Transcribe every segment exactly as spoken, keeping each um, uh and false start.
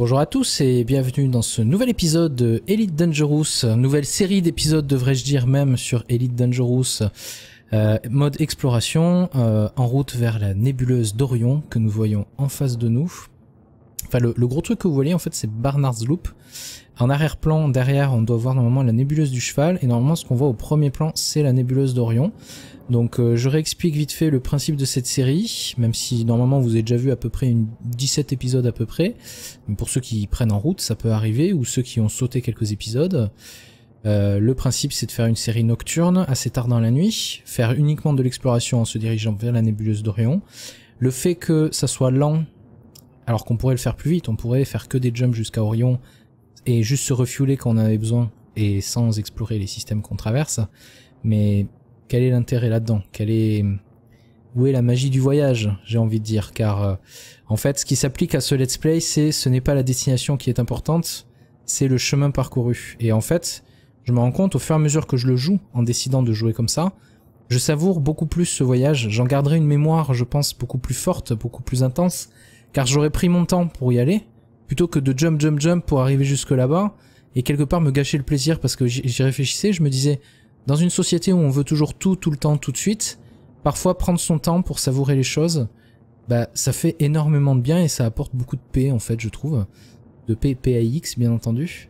Bonjour à tous et bienvenue dans ce nouvel épisode de Elite Dangerous, nouvelle série d'épisodes devrais-je dire même sur Elite Dangerous, euh, mode exploration, euh, en route vers la nébuleuse d'Orion que nous voyons en face de nous. Enfin le, le gros truc que vous voyez en fait c'est Barnard's Loop. En arrière-plan derrière on doit voir normalement la nébuleuse du cheval et normalement ce qu'on voit au premier plan c'est la nébuleuse d'Orion. Donc euh, je réexplique vite fait le principe de cette série, même si normalement vous avez déjà vu à peu près une dix-sept épisodes à peu près. Mais pour ceux qui prennent en route, ça peut arriver, ou ceux qui ont sauté quelques épisodes. Euh, le principe c'est de faire une série nocturne assez tard dans la nuit, faire uniquement de l'exploration en se dirigeant vers la nébuleuse d'Orion. Le fait que ça soit lent, alors qu'on pourrait le faire plus vite, on pourrait faire que des jumps jusqu'à Orion et juste se refueler quand on en avait besoin et sans explorer les systèmes qu'on traverse. Mais quel est l'intérêt là-dedans? Quel est... Où est la magie du voyage, j'ai envie de dire, car euh, en fait ce qui s'applique à ce let's play c'est ce n'est pas la destination qui est importante, c'est le chemin parcouru. Et en fait je me rends compte au fur et à mesure que je le joue, en décidant de jouer comme ça, je savoure beaucoup plus ce voyage, j'en garderai une mémoire je pense beaucoup plus forte, beaucoup plus intense, car j'aurais pris mon temps pour y aller, plutôt que de jump jump jump pour arriver jusque là-bas, et quelque part me gâcher le plaisir parce que j'y réfléchissais, je me disais, dans une société où on veut toujours tout, tout le temps, tout de suite, parfois prendre son temps pour savourer les choses, bah ça fait énormément de bien et ça apporte beaucoup de paix en fait je trouve, de paix P A X bien entendu.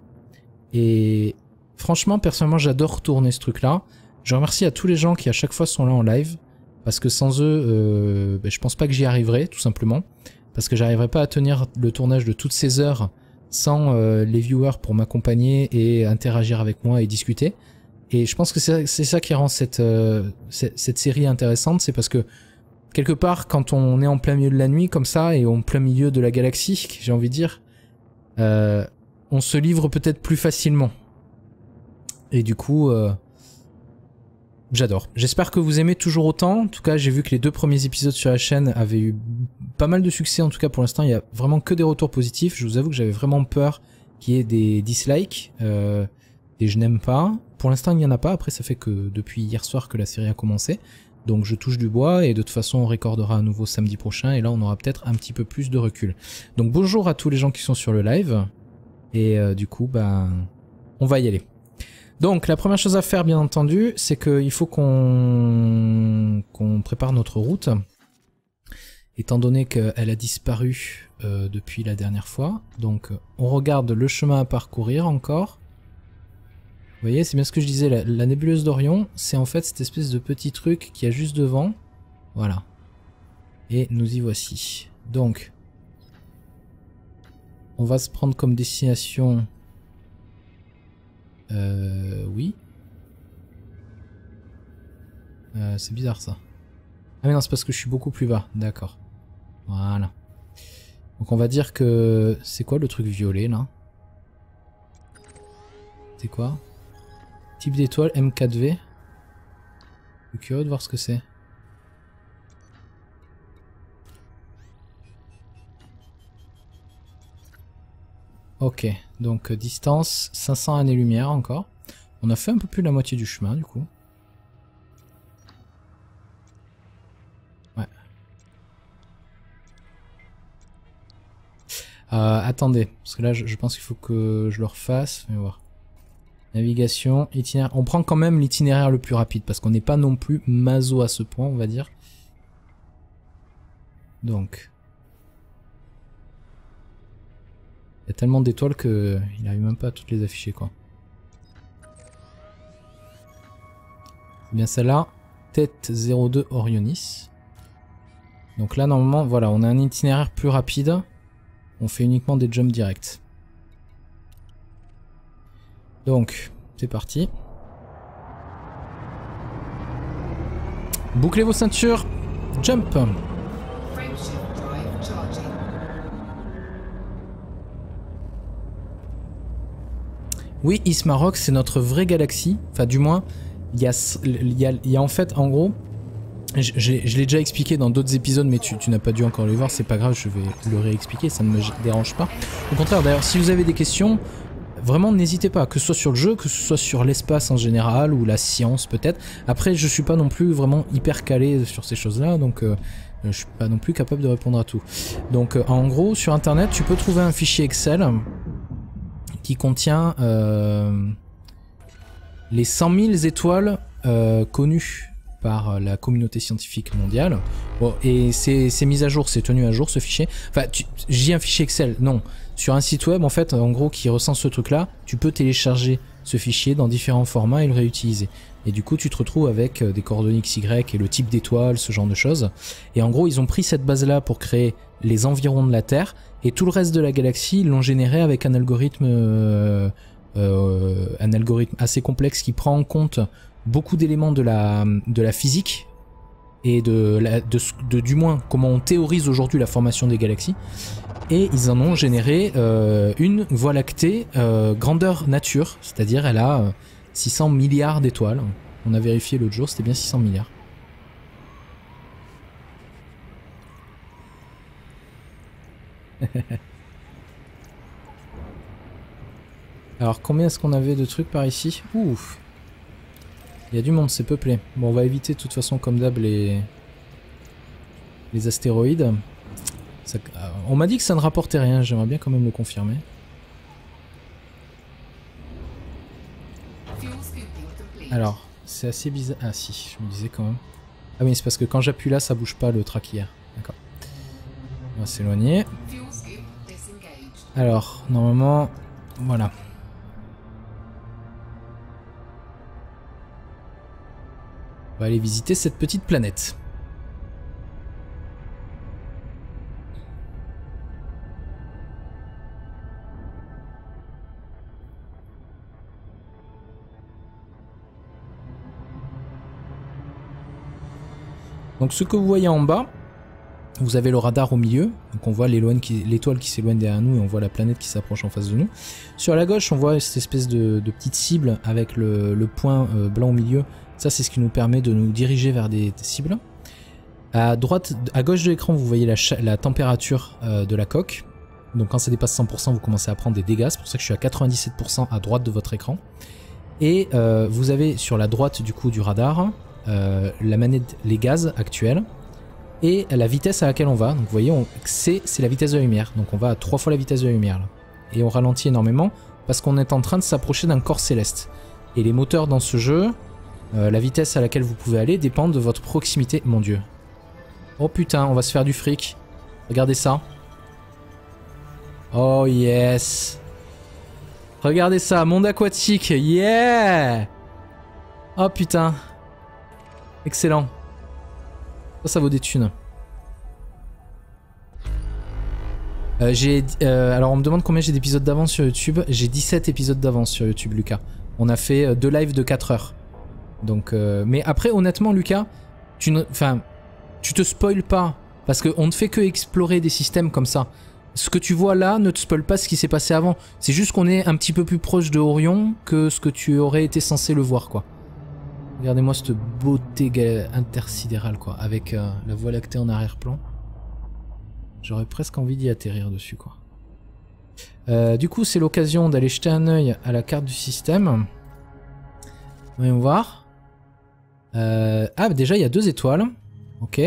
Et franchement personnellement j'adore tourner ce truc là, je remercie à tous les gens qui à chaque fois sont là en live, parce que sans eux euh, bah, je pense pas que j'y arriverai tout simplement, parce que j'arriverai pas à tenir le tournage de toutes ces heures sans euh, les viewers pour m'accompagner et interagir avec moi et discuter. Et je pense que c'est ça qui rend cette, euh, cette, cette série intéressante, c'est parce que quelque part quand on est en plein milieu de la nuit comme ça et en plein milieu de la galaxie, j'ai envie de dire, euh, on se livre peut-être plus facilement. Et du coup, euh, j'adore. J'espère que vous aimez toujours autant. En tout cas, j'ai vu que les deux premiers épisodes sur la chaîne avaient eu pas mal de succès. En tout cas, pour l'instant, il y a vraiment que des retours positifs. Je vous avoue que j'avais vraiment peur qu'il y ait des dislikes, euh, des je n'aime pas. Pour l'instant il n'y en a pas, après ça fait que depuis hier soir que la série a commencé, donc je touche du bois et de toute façon on recordera à nouveau samedi prochain et là on aura peut-être un petit peu plus de recul. Donc bonjour à tous les gens qui sont sur le live, et euh, du coup ben on va y aller. Donc la première chose à faire bien entendu c'est qu'il faut qu'on qu'on prépare notre route, étant donné qu'elle a disparu euh, depuis la dernière fois, donc on regarde le chemin à parcourir encore. Vous voyez, c'est bien ce que je disais, la, la nébuleuse d'Orion, c'est en fait cette espèce de petit truc qui y a juste devant. Voilà. Et nous y voici. Donc, on va se prendre comme destination... Euh... Oui. Euh, c'est bizarre ça. Ah mais non, c'est parce que je suis beaucoup plus bas. D'accord. Voilà. Donc on va dire que... C'est quoi le truc violet là? C'est quoi? Type d'étoile M quatre V. Je suis curieux de voir ce que c'est. Ok, donc distance cinq cents années-lumière encore. On a fait un peu plus de la moitié du chemin du coup. Ouais. Euh, attendez, parce que là je, je pense qu'il faut que je le refasse. On va voir. Navigation, itinéraire. On prend quand même l'itinéraire le plus rapide parce qu'on n'est pas non plus maso à ce point, on va dire. Donc. Il y a tellement d'étoiles qu'il n'arrive même pas à toutes les afficher quoi. C'est bien celle-là. Tête zéro deux Orionis. Donc là normalement, voilà, on a un itinéraire plus rapide. On fait uniquement des jumps directs. Donc, c'est parti. Bouclez vos ceintures. Jump. Oui, Ismarok, c'est notre vraie galaxie. Enfin, du moins, il y a, il y a, il y a en fait, en gros, je, je, je l'ai déjà expliqué dans d'autres épisodes, mais tu, tu n'as pas dû encore le voir, c'est pas grave, je vais le réexpliquer, ça ne me dérange pas. Au contraire, d'ailleurs, si vous avez des questions... Vraiment n'hésitez pas, que ce soit sur le jeu, que ce soit sur l'espace en général ou la science peut-être. Après je suis pas non plus vraiment hyper calé sur ces choses là, donc euh, je suis pas non plus capable de répondre à tout. Donc euh, en gros sur internet tu peux trouver un fichier Excel qui contient euh, les cent mille étoiles euh, connues par la communauté scientifique mondiale. Bon, et c'est mis à jour, c'est tenu à jour ce fichier. Enfin, j'ai un fichier Excel, non. Sur un site web, en fait, en gros, qui recense ce truc-là, tu peux télécharger ce fichier dans différents formats et le réutiliser. Et du coup, tu te retrouves avec des coordonnées X Y et le type d'étoile, ce genre de choses. Et en gros, ils ont pris cette base-là pour créer les environs de la Terre, et tout le reste de la galaxie, ils l'ont généré avec un algorithme, euh, euh, un algorithme assez complexe qui prend en compte beaucoup d'éléments de la, de la physique et de, la, de, de du moins comment on théorise aujourd'hui la formation des galaxies, et ils en ont généré euh, une Voie lactée euh, grandeur nature, c'est-à-dire elle a euh, six cents milliards d'étoiles. On a vérifié l'autre jour, c'était bien six cents milliards. Alors combien est-ce qu'on avait de trucs par ici? Ouf. Il y a du monde, c'est peuplé. Bon, on va éviter de toute façon comme d'hab les... les astéroïdes. Ça... On m'a dit que ça ne rapportait rien, j'aimerais bien quand même le confirmer. Alors, c'est assez bizarre. Ah si, je me disais quand même. Ah oui, c'est parce que quand j'appuie là, ça bouge pas le traquier. D'accord. On va s'éloigner. Alors, normalement, voilà. On va aller visiter cette petite planète. Donc ce que vous voyez en bas, vous avez le radar au milieu, donc on voit l'étoile qui, qui s'éloigne derrière nous et on voit la planète qui s'approche en face de nous. Sur la gauche, on voit cette espèce de, de petite cible avec le, le point euh, blanc au milieu. Ça, c'est ce qui nous permet de nous diriger vers des, des cibles. À droite, à gauche de l'écran, vous voyez la, la température euh, de la coque. Donc quand ça dépasse cent pour cent, vous commencez à prendre des dégâts. C'est pour ça que je suis à quatre-vingt-dix-sept pour cent à droite de votre écran. Et euh, vous avez sur la droite du coup du radar euh, la manette, les gaz actuels et la vitesse à laquelle on va. Donc vous voyez, c'est la vitesse de la lumière. Donc on va à trois fois la vitesse de la lumière là. Et on ralentit énormément parce qu'on est en train de s'approcher d'un corps céleste. Et les moteurs dans ce jeu, euh, la vitesse à laquelle vous pouvez aller dépend de votre proximité. Mon dieu. Oh putain, on va se faire du fric. Regardez ça. Oh yes. Regardez ça, monde aquatique. Yeah. Oh putain. Excellent. Ça, ça vaut des thunes. Euh, j'ai, euh, alors on me demande combien j'ai d'épisodes d'avance sur YouTube. J'ai dix-sept épisodes d'avance sur YouTube, Lucas. On a fait deux lives de quatre heures. Donc, euh, mais après, honnêtement, Lucas, tu ne, enfin, tu te spoil pas. Parce qu'on ne fait que explorer des systèmes comme ça. Ce que tu vois là ne te spoil pas ce qui s'est passé avant. C'est juste qu'on est un petit peu plus proche de Orion que ce que tu aurais été censé le voir, quoi. Regardez-moi cette beauté intersidérale, quoi. Avec euh, la Voie lactée en arrière-plan. J'aurais presque envie d'y atterrir dessus, quoi. Euh, du coup, c'est l'occasion d'aller jeter un œil à la carte du système. Voyons voir. Euh, ah, déjà, il y a deux étoiles. Ok.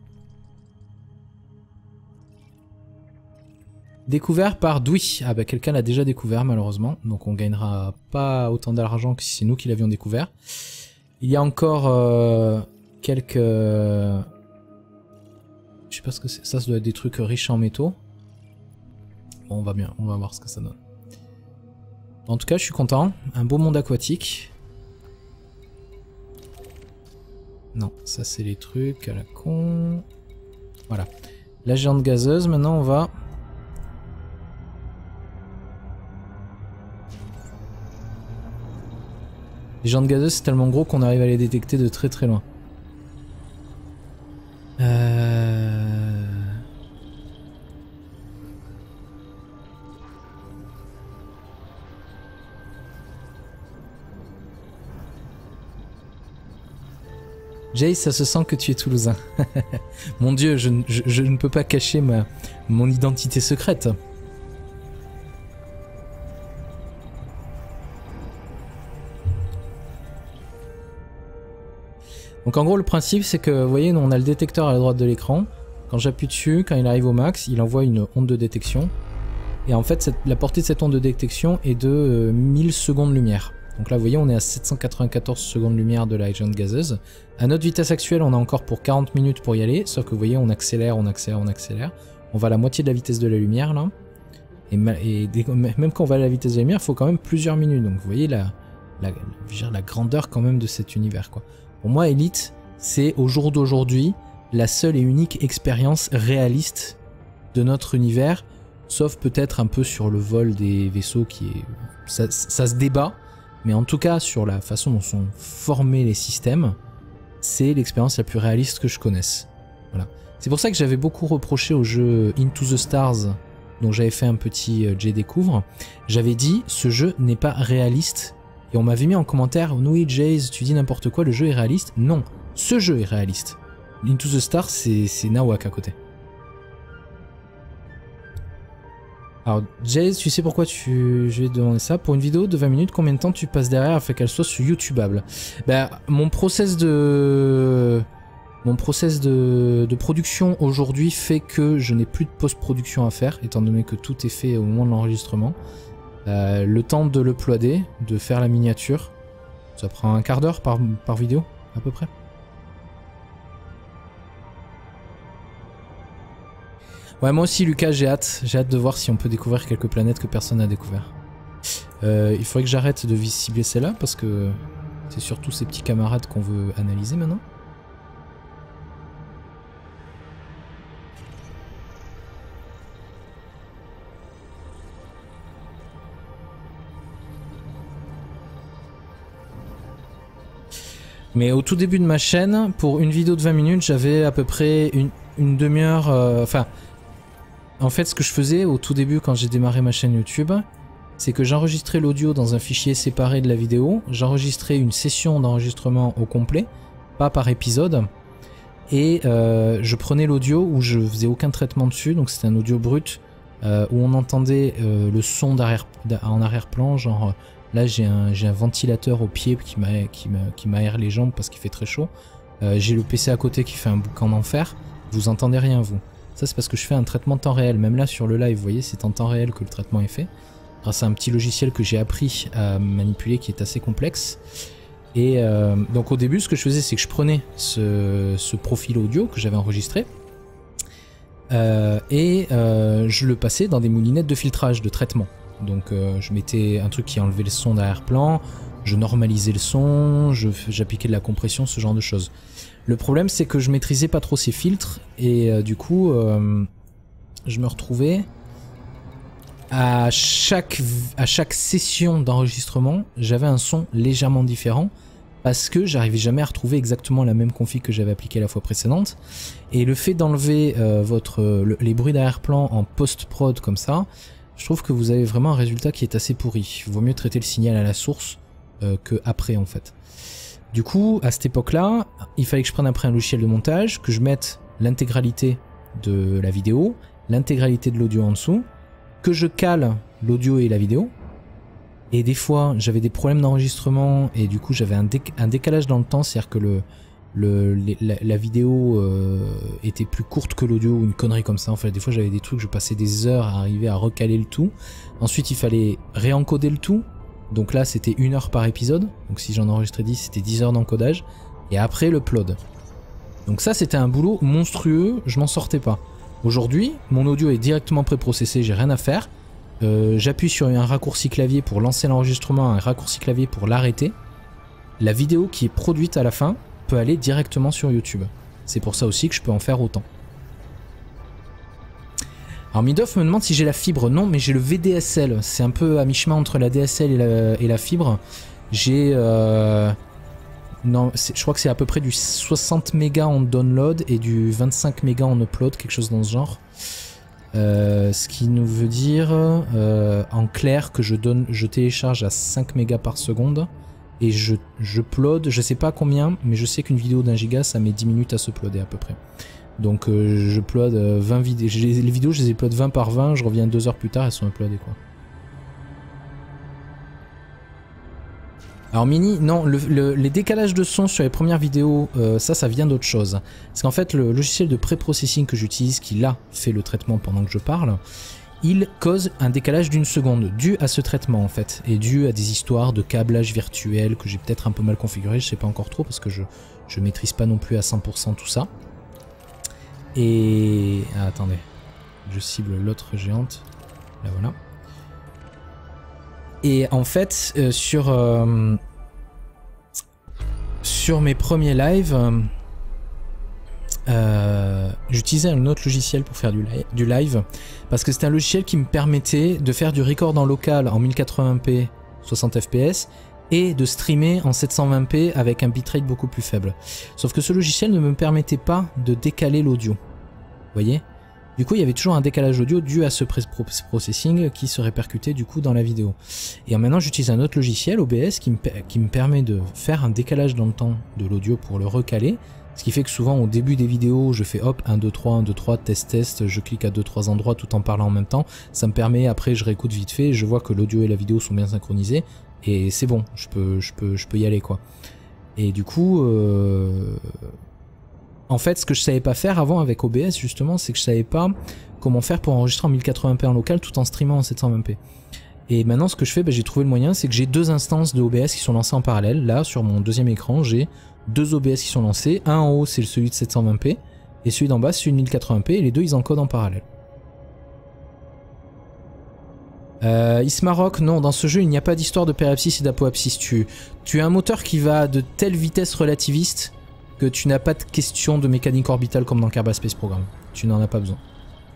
Découvert par Dewey. Ah bah quelqu'un l'a déjà découvert malheureusement. Donc on gagnera pas autant d'argent que si c'est nous qui l'avions découvert. Il y a encore euh, quelques... Je sais pas ce que c'est. Ça, ça doit être des trucs riches en métaux. Bon, on va bien. On va voir ce que ça donne. En tout cas, je suis content. Un beau monde aquatique. Non, ça c'est les trucs à la con. Voilà. La géante gazeuse. Maintenant, on va... Les géantes gazeuses, c'est tellement gros qu'on arrive à les détecter de très très loin. Euh... Jace, ça se sent que tu es toulousain. Mon dieu, je, je, je ne peux pas cacher ma, mon identité secrète. Donc en gros le principe c'est que vous voyez nous on a le détecteur à la droite de l'écran, quand j'appuie dessus, quand il arrive au max, il envoie une onde de détection. Et en fait, cette, la portée de cette onde de détection est de euh, mille secondes lumière. Donc là, vous voyez, on est à sept cent quatre-vingt-quatorze secondes lumière de la géante gazeuse. À notre vitesse actuelle, on a encore pour quarante minutes pour y aller, sauf que vous voyez, on accélère, on accélère, on accélère. On va à la moitié de la vitesse de la lumière, là. Et, et dès, même quand on va à la vitesse de la lumière, il faut quand même plusieurs minutes. Donc vous voyez la, la, la, la grandeur quand même de cet univers, quoi. Pour moi, Elite, c'est au jour d'aujourd'hui la seule et unique expérience réaliste de notre univers, sauf peut-être un peu sur le vol des vaisseaux qui est... Ça, ça se débat, mais en tout cas sur la façon dont sont formés les systèmes, c'est l'expérience la plus réaliste que je connaisse. Voilà. C'est pour ça que j'avais beaucoup reproché au jeu Into the Stars, dont j'avais fait un petit J Découvre. J'avais dit, ce jeu n'est pas réaliste, et on m'avait mis en commentaire, oui Jace, tu dis n'importe quoi, le jeu est réaliste. Non, ce jeu est réaliste. Into the Stars, c'est Nawak à côté. Alors, Jace, tu sais pourquoi tu... je vais te demander ça. Pour une vidéo de vingt minutes, combien de temps tu passes derrière afin qu'elle soit sur YouTubeable? Ben, mon process de... Mon process de, de production aujourd'hui fait que je n'ai plus de post-production à faire, étant donné que tout est fait au moment de l'enregistrement. Euh, le temps de l'uploader, de faire la miniature, ça prend un quart d'heure par, par vidéo, à peu près. Ouais, moi aussi, Lucas, j'ai hâte. J'ai hâte de voir si on peut découvrir quelques planètes que personne n'a découvert. Euh, il faudrait que j'arrête de cibler celle-là, parce que c'est surtout ces petits camarades qu'on veut analyser maintenant. Mais au tout début de ma chaîne, pour une vidéo de vingt minutes, j'avais à peu près une, une demi-heure... Enfin, euh, en fait, ce que je faisais au tout début quand j'ai démarré ma chaîne YouTube, c'est que j'enregistrais l'audio dans un fichier séparé de la vidéo, j'enregistrais une session d'enregistrement au complet, pas par épisode, et euh, je prenais l'audio où je faisais aucun traitement dessus, donc c'était un audio brut, euh, où on entendait euh, le son d'arrière, en arrière-plan, genre... Là, j'ai un, j'ai un ventilateur au pied qui m'aère les jambes parce qu'il fait très chaud. Euh, j'ai le P C à côté qui fait un boucan d'enfer. Vous entendez rien, vous. Ça, c'est parce que je fais un traitement de temps réel. Même là, sur le live, vous voyez, c'est en temps réel que le traitement est fait. Grâce à un petit logiciel que j'ai appris à manipuler qui est assez complexe. Et euh, donc, au début, ce que je faisais, c'est que je prenais ce, ce profil audio que j'avais enregistré. Euh, et euh, je le passais dans des moulinettes de filtrage, de traitement. Donc euh, je mettais un truc qui enlevait le son d'arrière-plan, je normalisais le son, j'appliquais de la compression, ce genre de choses. Le problème c'est que je maîtrisais pas trop ces filtres et euh, du coup euh, je me retrouvais à chaque, à chaque session d'enregistrement, j'avais un son légèrement différent parce que j'arrivais jamais à retrouver exactement la même config que j'avais appliquée la fois précédente. Et le fait d'enlever euh, votre le, les bruits d'arrière-plan en post-prod comme ça, je trouve que vous avez vraiment un résultat qui est assez pourri. Il vaut mieux traiter le signal à la source euh, que après en fait. Du coup, à cette époque-là, il fallait que je prenne après un logiciel de montage, que je mette l'intégralité de la vidéo, l'intégralité de l'audio en dessous, que je cale l'audio et la vidéo. Et des fois, j'avais des problèmes d'enregistrement et du coup, j'avais un, déc un décalage dans le temps, c'est-à-dire que le, le, les, la, la vidéo euh, était plus courte que l'audio ou une connerie comme ça. Enfin, des fois, j'avais des trucs, je passais des heures à arriver à recaler le tout. Ensuite, il fallait réencoder le tout. Donc là, c'était une heure par épisode. Donc si j'en enregistrais dix, c'était dix heures d'encodage. Et après, le upload. Donc ça, c'était un boulot monstrueux, je m'en sortais pas. Aujourd'hui, mon audio est directement préprocessé, j'ai rien à faire. Euh, J'appuie sur un raccourci clavier pour lancer l'enregistrement, un raccourci clavier pour l'arrêter. La vidéo qui est produite à la fin peut aller directement sur YouTube. C'est pour ça aussi que je peux en faire autant. Alors Midoff me demande si j'ai la fibre. Non, mais j'ai le V D S L. C'est un peu à mi-chemin entre la D S L et la, et la fibre. J'ai... Euh... Non, je crois que c'est à peu près du soixante mégas en download et du vingt-cinq mégas en upload, quelque chose dans ce genre. Euh, ce qui nous veut dire euh, en clair que je donne, je télécharge à cinq mégas par seconde et je, je upload, je sais pas combien, mais je sais qu'une vidéo d'un giga ça met dix minutes à se uploader à peu près. Donc euh, je upload vingt vidéos, les vidéos je les upload vingt par vingt, je reviens deux heures plus tard, elles sont uploadées quoi. Alors Mini, non, le, le, les décalages de son sur les premières vidéos, euh, ça, ça vient d'autre chose. Parce qu'en fait, le logiciel de pré-processing que j'utilise, qui là fait le traitement pendant que je parle, il cause un décalage d'une seconde, dû à ce traitement en fait, et dû à des histoires de câblage virtuel que j'ai peut-être un peu mal configuré, je sais pas encore trop, parce que je, je maîtrise pas non plus à cent pour cent tout ça. Et... Ah, attendez, je cible l'autre géante, là voilà. Et en fait, euh, sur, euh, sur mes premiers lives, euh, euh, j'utilisais un autre logiciel pour faire du, li du live, parce que c'était un logiciel qui me permettait de faire du record en local en mille quatre-vingts p soixante F P S et de streamer en sept cent vingt p avec un bitrate beaucoup plus faible. Sauf que ce logiciel ne me permettait pas de décaler l'audio. Vous voyez ? Du coup, il y avait toujours un décalage audio dû à ce processing qui se répercutait du coup dans la vidéo. Et maintenant, j'utilise un autre logiciel, O B S, qui me, qui me permet de faire un décalage dans le temps de l'audio pour le recaler. Ce qui fait que souvent, au début des vidéos, je fais hop, un, deux, trois, un, deux, trois, test, test, je clique à deux, trois endroits tout en parlant en même temps. Ça me permet, après, je réécoute vite fait, je vois que l'audio et la vidéo sont bien synchronisés. Et c'est bon, je peux, je, peux, je peux y aller, quoi. Et du coup... Euh... En fait, ce que je savais pas faire avant avec O B S, justement, c'est que je savais pas comment faire pour enregistrer en mille quatre-vingts p en local tout en streamant en sept cent vingt p. Et maintenant, ce que je fais, bah, j'ai trouvé le moyen, c'est que j'ai deux instances de O B S qui sont lancées en parallèle. Là, sur mon deuxième écran, j'ai deux O B S qui sont lancés. Un en haut, c'est celui de sept cent vingt p, et celui d'en bas, c'est celui de mille quatre-vingts p, et les deux, ils encodent en parallèle. Euh, Ismarok, non, dans ce jeu, il n'y a pas d'histoire de périapsis et d'apoapsis. Tu, tu as un moteur qui va à de telle vitesse relativiste que tu n'as pas de question de mécanique orbitale comme dans Kerbal Space Program. Tu n'en as pas besoin.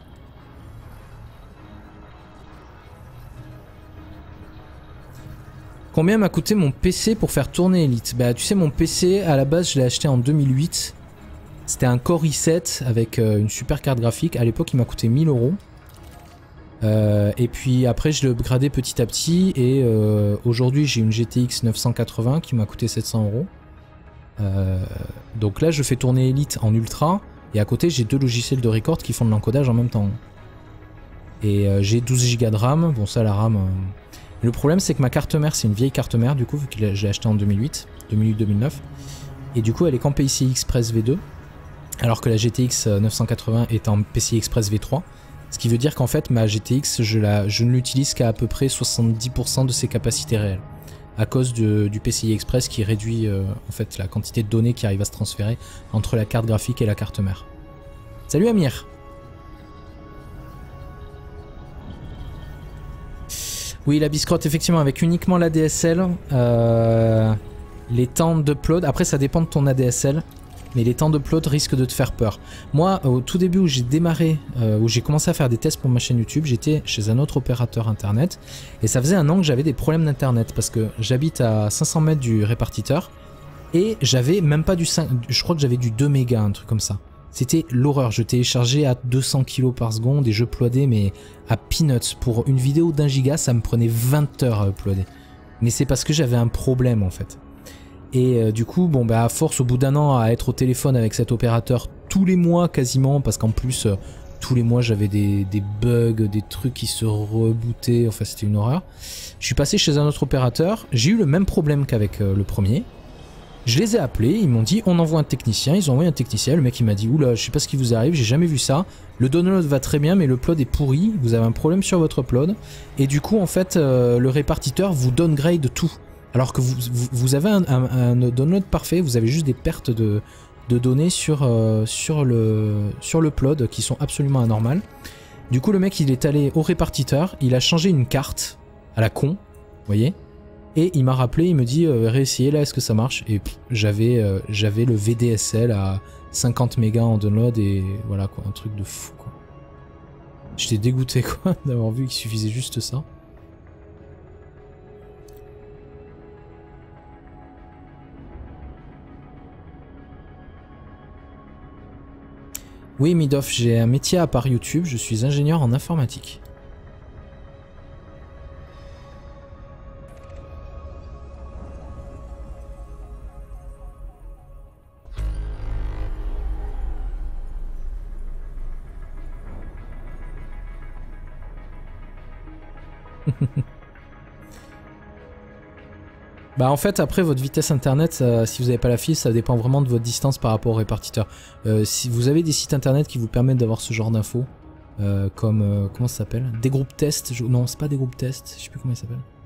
Combien m'a coûté mon P C pour faire tourner Elite? Bah tu sais, mon P C à la base je l'ai acheté en deux mille huit. C'était un Core i sept avec euh, une super carte graphique. À l'époque il m'a coûté mille euros. Euh, et puis après je l'ai upgradé petit à petit et euh, aujourd'hui j'ai une G T X neuf cent quatre-vingts qui m'a coûté sept cents euros. Euh, donc là je fais tourner Elite en ultra et à côté j'ai deux logiciels de record qui font de l'encodage en même temps. Et euh, j'ai douze gigas de RAM, bon ça la RAM... Euh... Le problème c'est que ma carte mère c'est une vieille carte mère du coup vu que je l'ai achetée en deux mille huit, deux mille huit deux mille neuf. Et du coup elle est qu'en P C I Express V deux alors que la G T X neuf cent quatre-vingts est en P C I Express V trois. Ce qui veut dire qu'en fait ma G T X je, la, je ne l'utilise qu'à à peu près soixante-dix pour cent de ses capacités réelles. À cause de, du P C I Express qui réduit euh, en fait la quantité de données qui arrive à se transférer entre la carte graphique et la carte mère. Salut Amir. Oui la biscotte effectivement avec uniquement l'A D S L, euh, les temps d'upload, après ça dépend de ton A D S L, mais les temps d'upload risquent de te faire peur. Moi au tout début où j'ai démarré, euh, où j'ai commencé à faire des tests pour ma chaîne YouTube, j'étais chez un autre opérateur internet et ça faisait un an que j'avais des problèmes d'internet parce que j'habite à cinq cents mètres du répartiteur et j'avais même pas du cinq, je crois que j'avais du deux mégas, un truc comme ça. C'était l'horreur, je téléchargeais à deux cents kilos par seconde et je uploadais mais à peanuts. Pour une vidéo d'un giga ça me prenait vingt heures à uploader. Mais c'est parce que j'avais un problème en fait. Et euh, du coup, bon bah à force au bout d'un an à être au téléphone avec cet opérateur tous les mois quasiment, parce qu'en plus euh, tous les mois j'avais des, des bugs, des trucs qui se rebootaient, enfin c'était une horreur. Je suis passé chez un autre opérateur, j'ai eu le même problème qu'avec euh, le premier. Je les ai appelés, ils m'ont dit on envoie un technicien, ils ont envoyé un technicien, le mec il m'a dit oula je sais pas ce qui vous arrive, j'ai jamais vu ça, le download va très bien mais le upload est pourri, vous avez un problème sur votre upload, et du coup en fait euh, le répartiteur vous downgrade tout. Alors que vous, vous, vous avez un, un, un download parfait, vous avez juste des pertes de, de données sur, euh, sur le sur l'upload qui sont absolument anormales. Du coup le mec il est allé au répartiteur, il a changé une carte à la con, vous voyez, et il m'a rappelé, il me dit euh, réessayez là, est-ce que ça marche? Et j'avais euh, j'avais le V D S L à cinquante mégas en download et voilà quoi, un truc de fou quoi. J'étais dégoûté quoi d'avoir vu qu'il suffisait juste ça. Oui Midoff, j'ai un métier à part YouTube, je suis ingénieur en informatique. Bah en fait après votre vitesse internet, ça, si vous n'avez pas la fibre, ça dépend vraiment de votre distance par rapport au répartiteur. Euh, si vous avez des sites internet qui vous permettent d'avoir ce genre d'infos, euh, comme euh, comment ça s'appelle, des groupes tests, je... non c'est pas des groupes tests, je sais plus comment ils s'appellent.